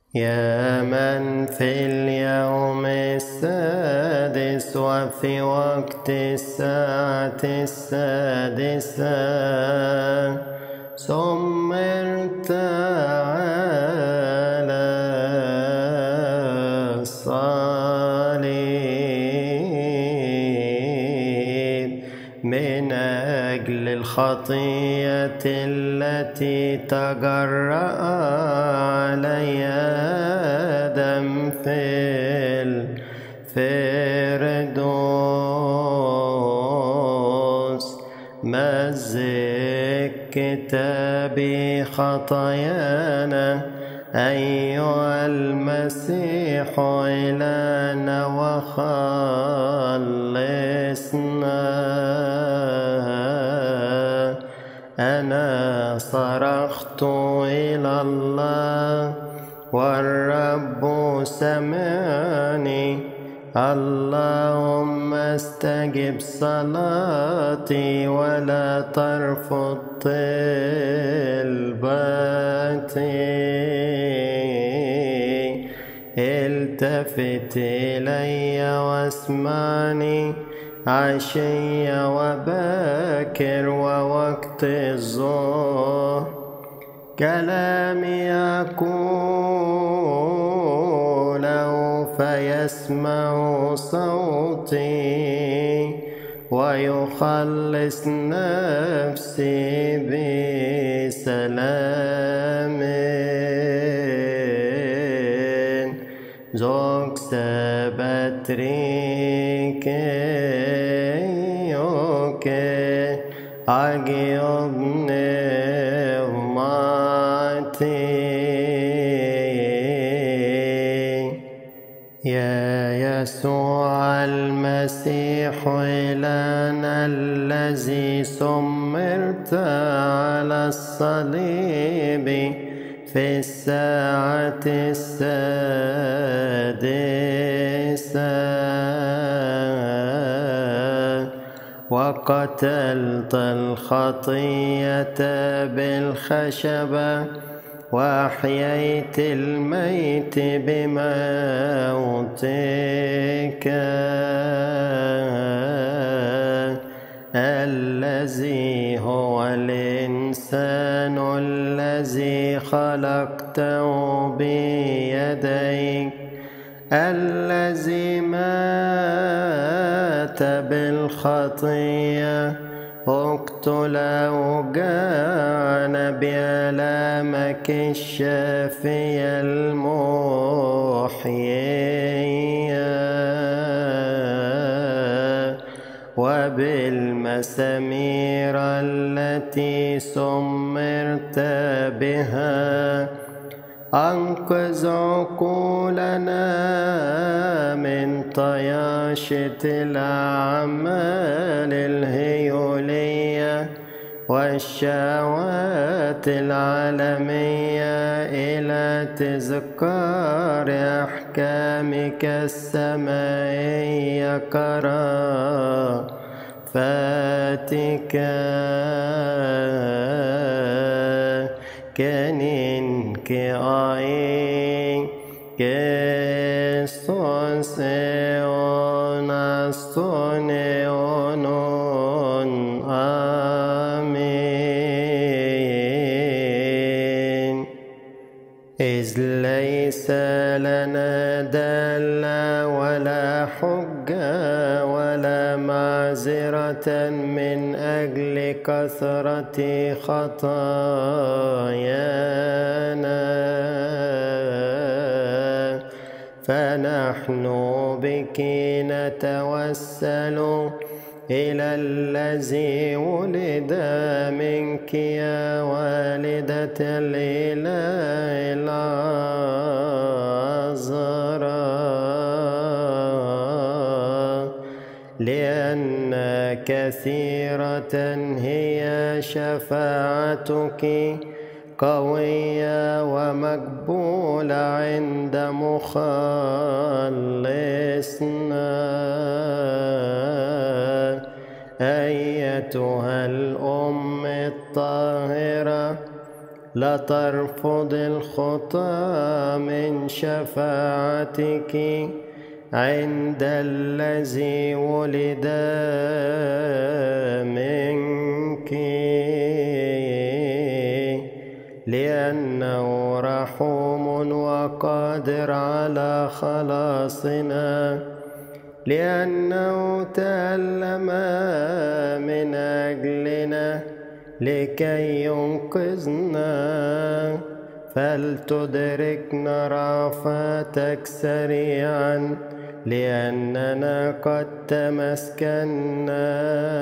يا من في اليوم السادس وفي وقت الساعة السادسة سمرت على الصليب من أجل الخطية التي تجرأ علي آدم في الفردوس. مزق كتابي خطايانا أيها المسيح إلهنا وخلصنا. أنا صرخت إلى الله والرب سمعني. اللهم استجب صلاتي ولا ترفض طلبتي. التفت إلي واسمعني عشي وباكر ووقت الظهر. كلامي أقوله فيسمع صوتي ويخلص نفسي بسلام. زوج سبتريكي أجيبني يا يسوع المسيح إلهنا الذي سمرت على الصليب في الساعة السادسة وقتلت الخطية بالخشبة وأحييت الميت بموتك الذي هو الإنسان الذي خلقته بيديك الذي مات بالخطية اقتل أوجاعنا بآلامك الشافية المحيية وبالمسامير التي سمرت بها أنقذ عقولنا من طياشة الأعمال الهيولية والشهوات العالمية إلى تذكار أحكامك السمائية كرافتك كنين كأي كستونس أونستونيون آمين. إذ ليس لنا دالة ولا حجة ولا معذرة من أجل كثرة خطايانا فنحن بك نتوسل إلى الذي ولد منك يا والدة الإله العذراء لأن كثيرة هي شفاعتك قوية ومقبولة عند مخلصنا. أيتها الأم الطاهرة لا ترفض الخطى من شفاعتك عند الذي ولد منك، لأنه رحوم وقادر على خلاصنا، لأنه تألم من أجلنا لكي ينقذنا. فلتدركنا رأفتك سريعا، لأننا قد تمسكنا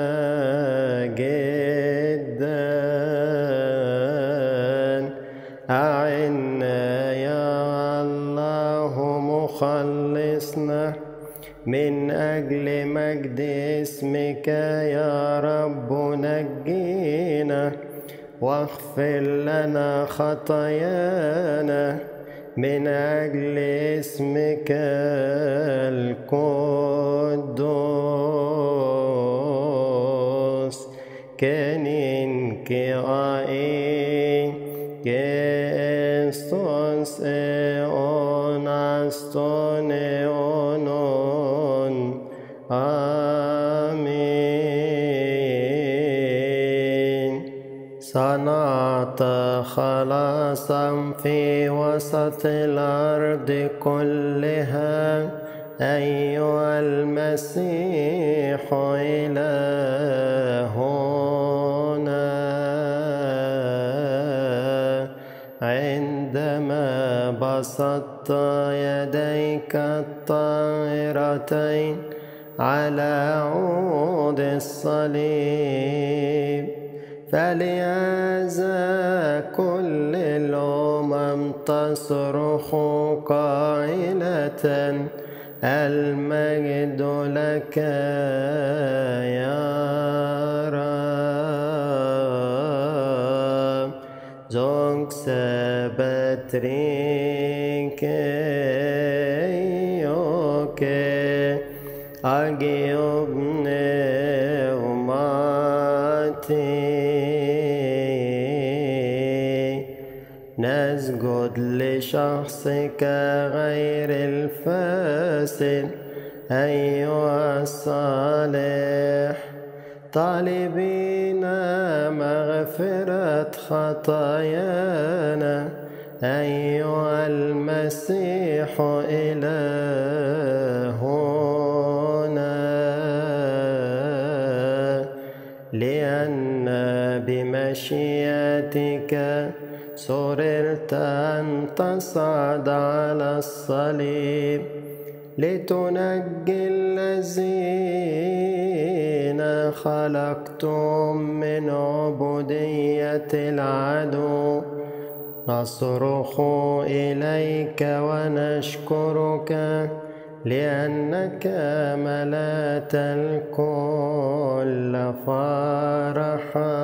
جدا. أعنا يا الله مخلصنا، من أجل مجد اسمك يا رب نجينا، واغفر لنا خطايانا من أجل اسمك القدوس. كنينك آئين كستوس أوناستون أونون آمين. صنعت خلاصا في وسط الأرض كلها أيها المسيح إلهنا، عندما بسطت يديك الطاهرتين على عود الصليب. فلهذا كل الأمم تصرخ قائلة المجد لك يا رب. زونك سبتريك يوكي أجيبني وماتي، نسجد لشخصك غير الفاسد أيها الصالح، طالبين مغفرة خطايانا أيها المسيح إلهنا، لأن بمشيئتك سررت أن تصعد على الصليب لتنجي الذين خلقتم من عبودية العدو. نصرخ إليك ونشكرك لأنك ملأت الكل فرحا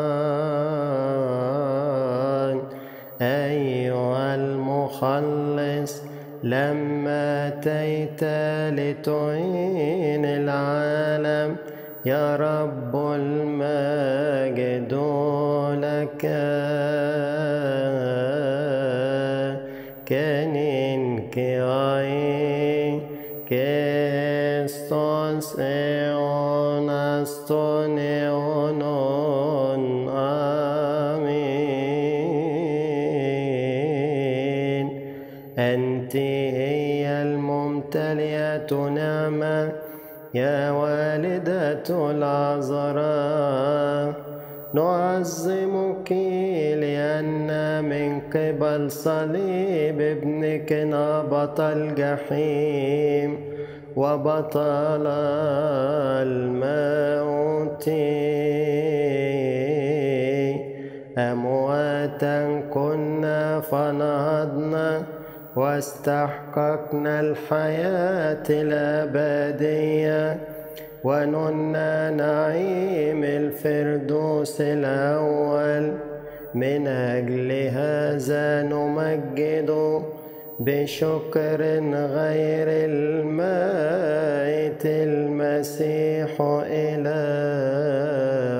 أيها المخلص، لما أتيت لتعين العالم يا رب المجد لك. كنينك آئين كستونس أوناستون أونون آمين. أنت هي الممتلئة نعمة يا والدة العذراء، نعظمك لأن من قبل صليب ابنك نهبط الجحيم وبطل الموت. أمواتا كنا فنهضنا واستحققنا الحياة الأبدية ونلنا نعيم الفردوس الأول. من أجل هذا نمجد بشكر غير المائت المسيح إلهنا.